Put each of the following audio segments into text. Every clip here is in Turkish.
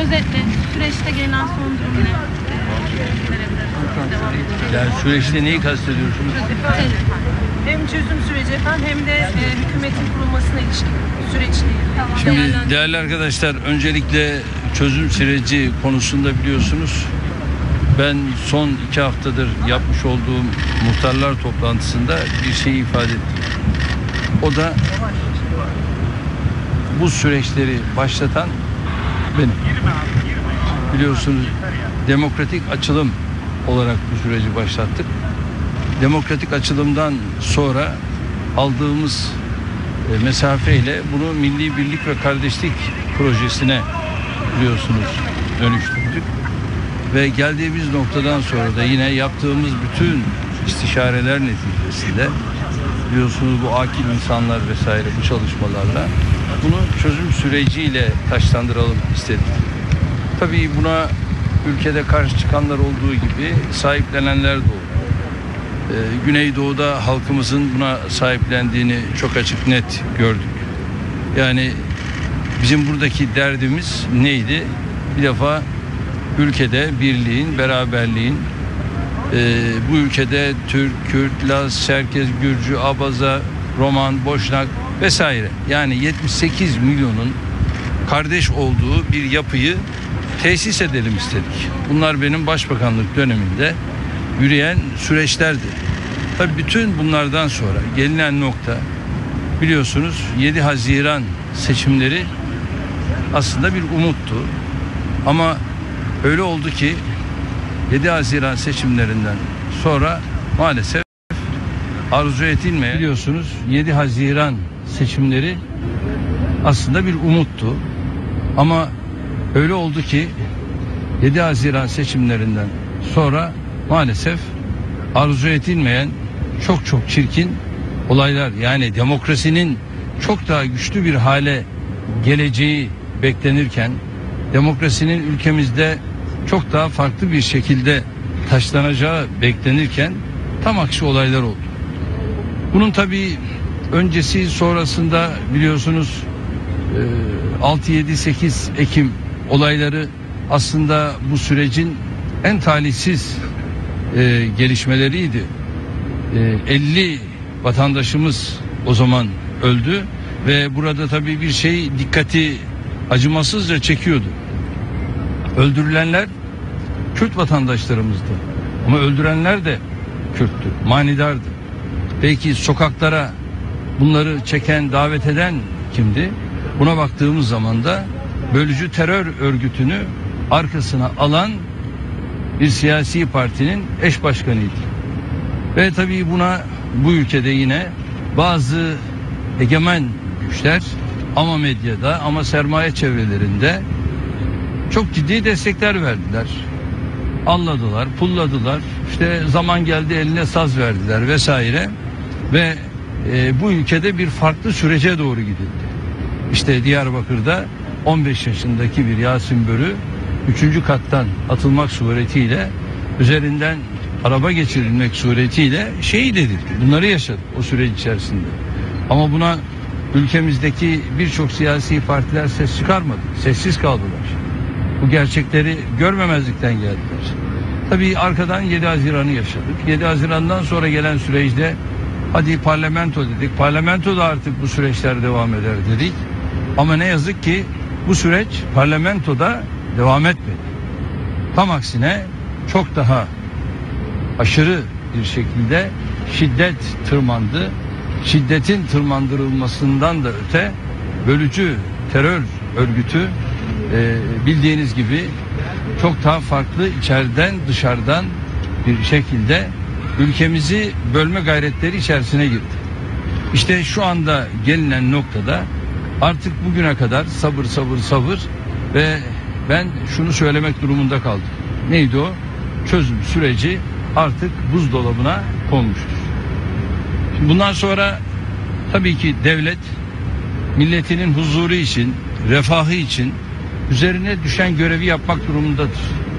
özetle süreçte gelinen son durum ne? Yani süreçte neyi kastediyorsunuz? Hem çözüm süreci efendim hem de hükümetin kurulmasına ilişkin süreçle ilgili. Şimdi değerli arkadaşlar, öncelikle çözüm süreci konusunda biliyorsunuz ben son 2 haftadır yapmış olduğum muhtarlar toplantısında bir şey ifade ettim. O da bu süreçleri başlatan benim. Biliyorsunuz demokratik açılım olarak bu süreci başlattık. Demokratik açılımdan sonra aldığımız mesafeyle bunu milli birlik ve kardeşlik projesine biliyorsunuz dönüştürdük. Ve geldiğimiz noktadan sonra da yine yaptığımız bütün istişareler neticesinde biliyorsunuz bu akil insanlar vesaire bu çalışmalarla bunu çözüm süreciyle taşlandıralım istedik. Tabii buna ülkede karşı çıkanlar olduğu gibi sahiplenenler de oldu. Güneydoğu'da halkımızın buna sahiplendiğini çok açık net gördük. Yani bizim buradaki derdimiz neydi? Bir defa ülkede birliğin, beraberliğin, bu ülkede Türk, Kürt, Laz, Çerkez, Gürcü, Abaza, Roman, Boşnak vesaire yani 78 milyonun kardeş olduğu bir yapıyı tesis edelim istedik. Bunlar benim başbakanlık döneminde yürüyen süreçlerdi. Tabii bütün bunlardan sonra gelinen nokta biliyorsunuz 7 Haziran seçimleri aslında bir umuttu. Ama öyle oldu ki 7 Haziran seçimlerinden sonra maalesef arzu edilmeyen biliyorsunuz 7 Haziran seçimleri aslında bir umuttu. Ama öyle oldu ki 7 Haziran seçimlerinden sonra maalesef arzu edilmeyen çok çirkin olaylar yani demokrasinin çok daha güçlü bir hale geleceği beklenirken demokrasinin ülkemizde çok daha farklı bir şekilde taşlanacağı beklenirken tam aksi olaylar oldu. Bunun tabii öncesi sonrasında biliyorsunuz 6-7-8 Ekim olayları aslında bu sürecin en talihsiz gelişmeleriydi. 50 vatandaşımız o zaman öldü ve burada tabii bir şey dikkati acımasızca çekiyordu. Öldürülenler Kürt vatandaşlarımızdı. Ama öldürenler de Kürttü, manidardı. Peki sokaklara bunları çeken, davet eden kimdi? Buna baktığımız zaman da bölücü terör örgütünü arkasına alan bir siyasi partinin eş başkanıydı. Ve tabii buna bu ülkede yine bazı egemen güçler ama medyada ama sermaye çevrelerinde çok ciddi destekler verdiler. Alladılar, pulladılar. İşte zaman geldi eline saz verdiler vesaire. Ve bu ülkede bir farklı sürece doğru gidildi. İşte Diyarbakır'da 15 yaşındaki bir Yasin Börü 3. kattan atılmak suretiyle üzerinden araba geçirilmek suretiyle şehit edildi. Bunları yaşadık o süreç içerisinde. Ama buna ülkemizdeki birçok siyasi partiler ses çıkarmadı. Sessiz kaldılar. Bu gerçekleri görmemezlikten geldiler. Tabii arkadan 7 Haziran'ı yaşadık. 7 Haziran'dan sonra gelen süreçte hadi parlamento dedik. Parlamentoda artık bu süreçler devam eder dedik. Ama ne yazık ki bu süreç parlamentoda devam etmedi. Tam aksine çok daha aşırı bir şekilde şiddet tırmandı. Şiddetin tırmandırılmasından da öte bölücü terör örgütü bildiğiniz gibi çok daha farklı içeriden dışarıdan bir şekilde ülkemizi bölme gayretleri içerisine girdi. İşte şu anda gelinen noktada artık bugüne kadar sabır ve ben şunu söylemek durumunda kaldım. Neydi o? Çözüm süreci artık buzdolabına konmuştur. Şimdi bundan sonra tabii ki devlet milletinin huzuru için, refahı için üzerine düşen görevi yapmak durumundadır.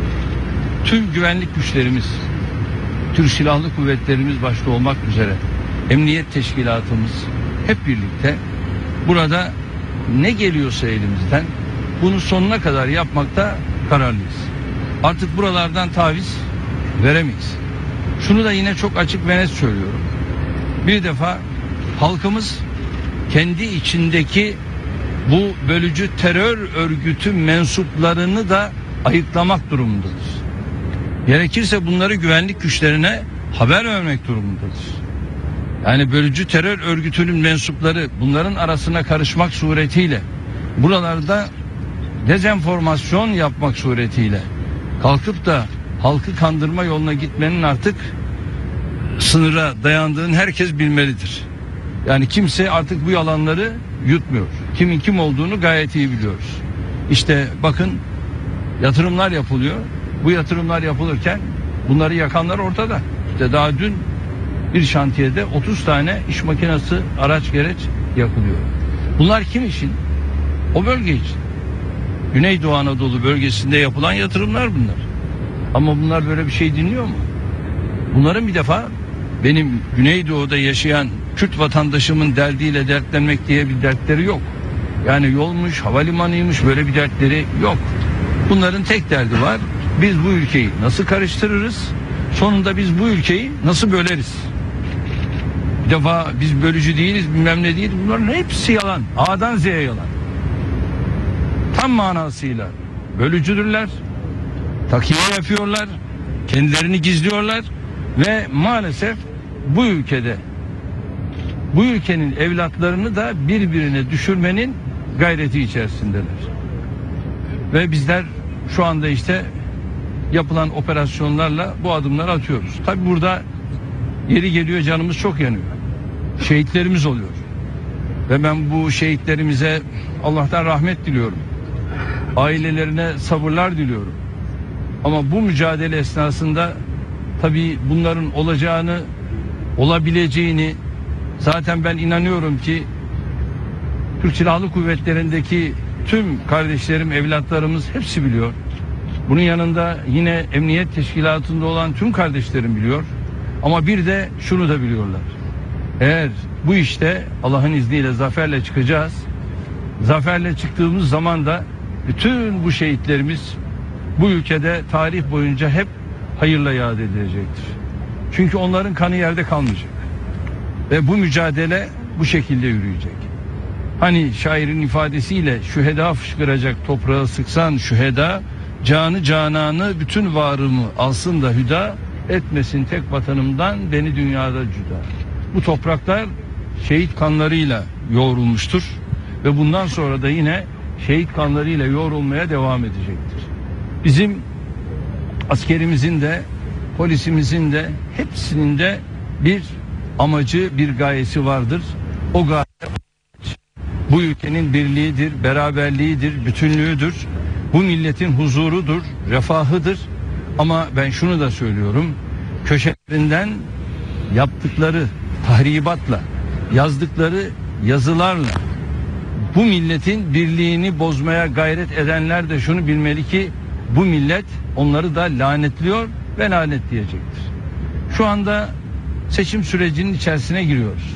Tüm güvenlik güçlerimiz, Türk Silahlı Kuvvetlerimiz başta olmak üzere emniyet teşkilatımız hep birlikte burada ne geliyorsa elimizden bunu sonuna kadar yapmakta kararlıyız. Artık buralardan taviz veremeyiz. Şunu da yine çok açık ve net söylüyorum. Bir defa halkımız kendi içindeki bu bölücü terör örgütü mensuplarını da ayıklamak durumundadır. Gerekirse bunları güvenlik güçlerine haber vermek durumundadır. Yani bölücü terör örgütünün mensupları bunların arasına karışmak suretiyle, buralarda dezenformasyon yapmak suretiyle kalkıp da halkı kandırma yoluna gitmenin artık sınıra dayandığını herkes bilmelidir. Yani kimse artık bu yalanları yutmuyor. Kimin kim olduğunu gayet iyi biliyoruz. İşte bakın, yatırımlar yapılıyor. Bu yatırımlar yapılırken bunları yakanlar ortada. İşte daha dün bir şantiyede 30 tane iş makinesi, araç gereç yakılıyor. Bunlar kim için? O bölge için. Güneydoğu Anadolu bölgesinde yapılan yatırımlar bunlar. Ama bunlar böyle bir şey dinliyor mu? Bunların bir defa benim Güneydoğu'da yaşayan Kürt vatandaşımın derdiyle dertlenmek diye bir dertleri yok. Yani yolmuş, havalimanıymış, böyle bir dertleri yok. Bunların tek derdi var: biz bu ülkeyi nasıl karıştırırız? Sonunda biz bu ülkeyi nasıl böleriz? Bir defa biz bölücü değiliz, bilmem ne değiliz. Bunların hepsi yalan. A'dan Z'ye yalan. Tam manasıyla bölücüdürler. Takiye yapıyorlar. Kendilerini gizliyorlar. Ve maalesef bu ülkede, bu ülkenin evlatlarını da birbirine düşürmenin gayreti içerisindeler. Ve bizler şu anda işte yapılan operasyonlarla bu adımları atıyoruz. Tabi burada yeri geliyor canımız çok yanıyor. Şehitlerimiz oluyor. Ve ben bu şehitlerimize Allah'tan rahmet diliyorum. Ailelerine sabırlar diliyorum. Ama bu mücadele esnasında tabii bunların olacağını, olabileceğini zaten ben inanıyorum ki Türk Silahlı Kuvvetleri'ndeki tüm kardeşlerim, evlatlarımız hepsi biliyor. Bunun yanında yine Emniyet Teşkilatı'nda olan tüm kardeşlerim biliyor. Ama bir de şunu da biliyorlar: eğer bu işte Allah'ın izniyle zaferle çıkacağız. Zaferle çıktığımız zaman da bütün bu şehitlerimiz bu ülkede tarih boyunca hep hayırla yad edilecektir. Çünkü onların kanı yerde kalmayacak. Ve bu mücadele bu şekilde yürüyecek. Hani şairin ifadesiyle şüheda fışkıracak toprağı sıksan şüheda, canı cananı bütün varımı alsın da hüda, etmesin tek vatanımdan beni dünyada cüda. Bu topraklar şehit kanlarıyla yoğrulmuştur ve bundan sonra da yine şehit kanlarıyla yoğrulmaya devam edecektir. Bizim askerimizin de, polisimizin de, hepsinin de bir amacı, bir gayesi vardır. O gaye bu ülkenin birliğidir, beraberliğidir, bütünlüğüdür. Bu milletin huzurudur, refahıdır. Ama ben şunu da söylüyorum: köşelerinden yaptıkları tahribatla, yazdıkları yazılarla bu milletin birliğini bozmaya gayret edenler de şunu bilmeli ki bu millet onları da lanetliyor ve lanetleyecektir. Şu anda seçim sürecinin içerisine giriyoruz.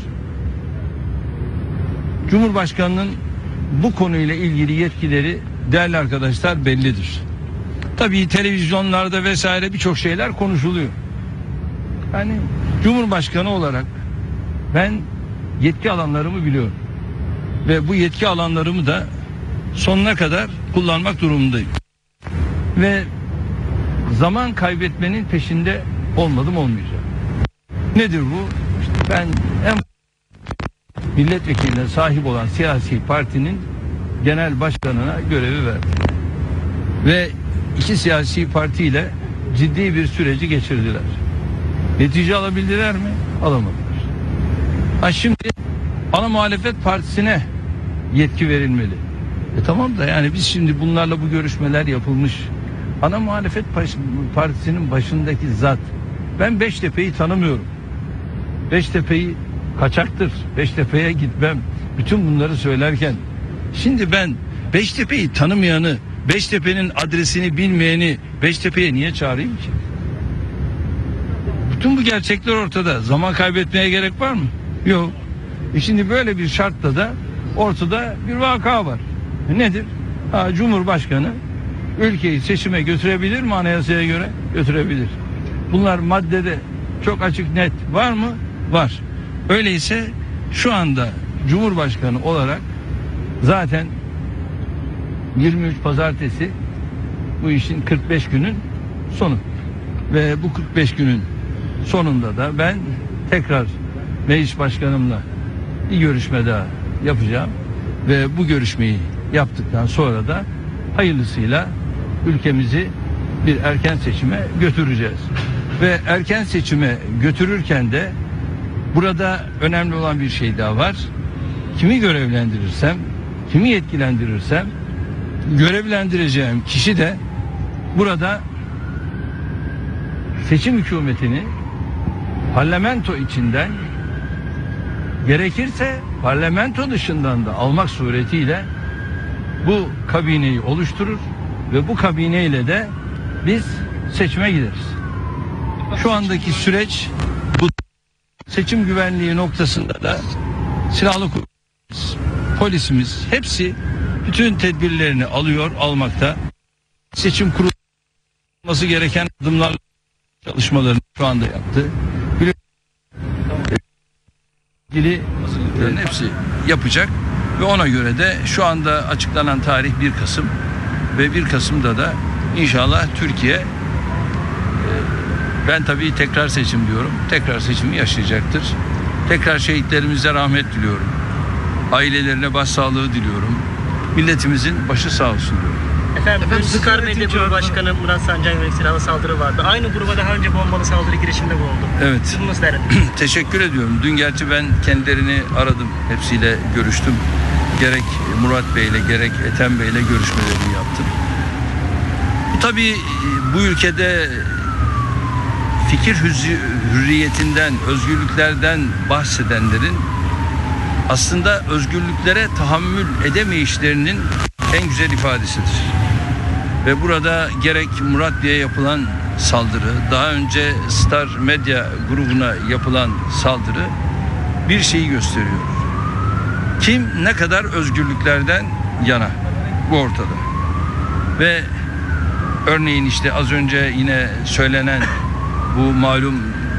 Cumhurbaşkanının bu konuyla ilgili yetkileri, değerli arkadaşlar, bellidir. Tabii televizyonlarda vesaire birçok şeyler konuşuluyor. Yani Cumhurbaşkanı olarak ben yetki alanlarımı biliyorum. Ve bu yetki alanlarımı da sonuna kadar kullanmak durumundayım. Ve zaman kaybetmenin peşinde olmadım, olmayacak. Nedir bu? İşte ben en milletvekiline sahip olan siyasi partinin genel başkanına görevi verdim. Ve iki siyasi partiyle ciddi bir süreci geçirdiler. Netice alabildiler mi? Alamadılar. Şimdi ana muhalefet partisine yetki verilmeli. Tamam da yani biz şimdi bunlarla bu görüşmeler yapılmış. Ana muhalefet partisinin başındaki zat, ben Beştepe'yi tanımıyorum. Beştepe'yi kaçaktır, Beştepe'ye gitmem. Bütün bunları söylerken şimdi ben Beştepe'yi tanımayanı, Beştepe'nin adresini bilmeyeni Beştepe'ye niye çağırayım ki? Bütün bu gerçekler ortada. Zaman kaybetmeye gerek var mı? Yok. Şimdi böyle bir şartta da ortada bir vaka var. Nedir? Cumhurbaşkanı ülkeyi seçime götürebilir mi anayasaya göre? Götürebilir. Bunlar maddede çok açık net var mı? Var. Öyleyse şu anda Cumhurbaşkanı olarak zaten 23 pazartesi bu işin 45 günün sonu. Ve bu 45 günün sonunda da ben tekrar meclis başkanımla bir görüşme daha yapacağım. Ve bu görüşmeyi yaptıktan sonra da hayırlısıyla ülkemizi bir erken seçime götüreceğiz. Ve erken seçime götürürken de burada önemli olan bir şey daha var. Kimi görevlendirirsem, kimi yetkilendirirsem görevlendireceğim kişi de burada seçim hükümetini parlamento içinden, gerekirse parlamento dışından da almak suretiyle bu kabineyi oluşturur ve bu kabineyle de biz seçime gideriz. Şu andaki süreç bu. Seçim güvenliği noktasında da silahlı kuvvetimiz, polisimiz hepsi bütün tedbirlerini almakta. Seçim kurulması gereken adımlar çalışmalarını şu anda yaptı. İlgili hepsi yapacak ve ona göre de şu anda açıklanan tarih 1 Kasım ve 1 Kasım'da da inşallah Türkiye, ben tabii tekrar seçim diyorum, tekrar seçimi yaşayacaktır. Tekrar şehitlerimize rahmet diliyorum. Ailelerine başsağlığı diliyorum. Milletimizin başı sağ olsun diyorum. Efendim Sıkar Medya Cumhurbaşkanı Murat Sancak'a yönelik silahlı saldırı vardı. Aynı gruba daha önce bombalı saldırı girişiminde bulundu. Evet. Siz bunu nasıl değerlendiriyorsunuz? Teşekkür ediyorum. Dün gerçi ben kendilerini aradım. Hepsiyle görüştüm. Gerek Murat Bey'le gerek Ethem Bey'le görüşmelerimi yaptım. Bu tabii bu ülkede fikir hürriyetinden, özgürlüklerden bahsedenlerin aslında özgürlüklere tahammül edemeyişlerinin en güzel ifadesidir. Ve burada gerek Murat Bey'e yapılan saldırı, daha önce Star Medya grubuna yapılan saldırı bir şeyi gösteriyor. Kim ne kadar özgürlüklerden yana, bu ortada. Ve örneğin işte az önce yine söylenen bu malum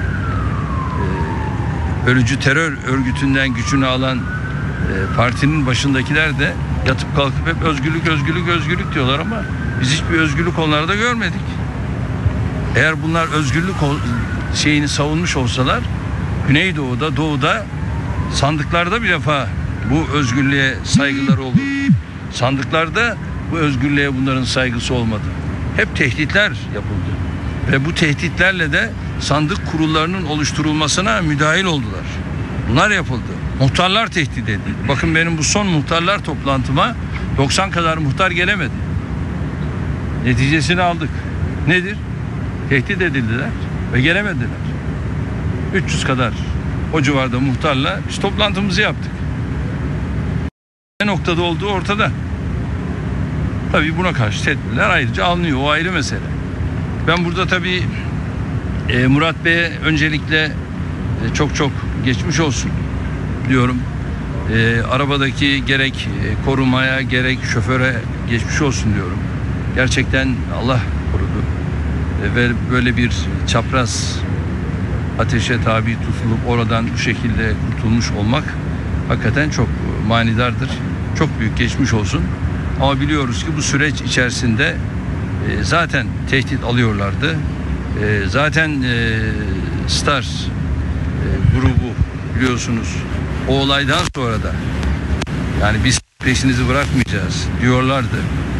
ölücü terör örgütünden gücünü alan partinin başındakiler de yatıp kalkıp hep özgürlük özgürlük özgürlük diyorlar ama biz hiçbir özgürlük onlarda görmedik. Eğer bunlar özgürlük şeyini savunmuş olsalar Güneydoğu'da, Doğu'da sandıklarda bir defa bu özgürlüğe saygıları olur. Sandıklarda bu özgürlüğe bunların saygısı olmadı. Hep tehditler yapıldı. Ve bu tehditlerle de sandık kurullarının oluşturulmasına müdahil oldular. Bunlar yapıldı. Muhtarlar tehdit edildi. Bakın benim bu son muhtarlar toplantıma 90 kadar muhtar gelemedi. Neticesini aldık. Nedir? Tehdit edildiler ve gelemediler. 300 kadar o civarda muhtarla biz toplantımızı yaptık. Ne noktada olduğu ortada. Tabii buna karşı tedbirler ayrıca alınıyor. O ayrı mesele. Ben burada tabii Murat Bey'e öncelikle çok geçmiş olsun diyorum. Arabadaki gerek korumaya gerek şoföre geçmiş olsun diyorum. Gerçekten Allah korudu. Ve böyle bir çapraz ateşe tabi tutulup oradan bu şekilde kurtulmuş olmak hakikaten çok manidardır. Çok büyük geçmiş olsun. Ama biliyoruz ki bu süreç içerisinde zaten tehdit alıyorlardı. Zaten Star grubu biliyorsunuz o olaydan sonra da yani biz peşinizi bırakmayacağız diyorlardı.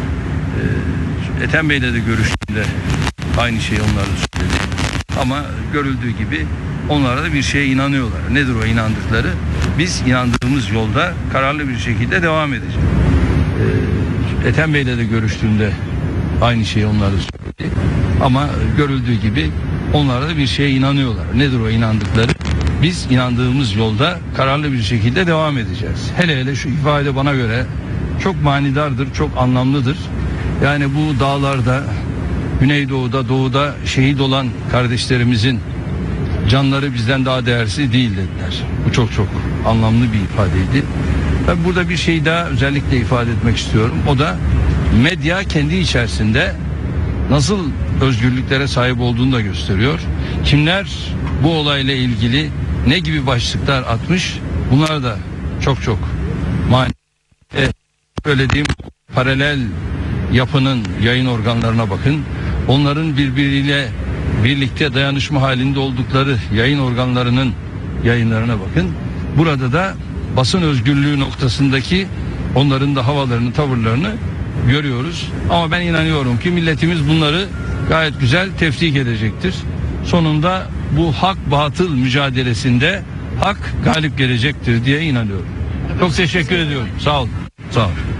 Ethem Bey'le de görüştüğümde aynı şeyi onlar da söyledi. Ama görüldüğü gibi onlara da bir şeye inanıyorlar. Nedir o inandıkları? Biz inandığımız yolda kararlı bir şekilde devam edeceğiz. Ethem Bey'le de görüştüğümde aynı şeyi onlar da söyledi. Ama görüldüğü gibi onlara da bir şeye inanıyorlar. Nedir o inandıkları? Biz inandığımız yolda kararlı bir şekilde devam edeceğiz. Hele şu ifade bana göre çok manidardır, çok anlamlıdır. Yani bu dağlarda, Güneydoğu'da, Doğu'da şehit olan kardeşlerimizin canları bizden daha değersiz değil dediler. Bu çok anlamlı bir ifadeydi. Ben burada bir şey daha özellikle ifade etmek istiyorum. O da medya kendi içerisinde nasıl özgürlüklere sahip olduğunu da gösteriyor. Kimler bu olayla ilgili ne gibi başlıklar atmış, bunlar da çok söylediğim paralel yapının yayın organlarına bakın. Onların birbiriyle birlikte dayanışma halinde oldukları yayın organlarının yayınlarına bakın. Burada da basın özgürlüğü noktasındaki onların da havalarını, tavırlarını görüyoruz. Ama ben inanıyorum ki milletimiz bunları gayet güzel tefrik edecektir. Sonunda bu hak batıl mücadelesinde hak galip gelecektir diye inanıyorum. Çok teşekkür ediyorum. Sağ olun. Sağ olun.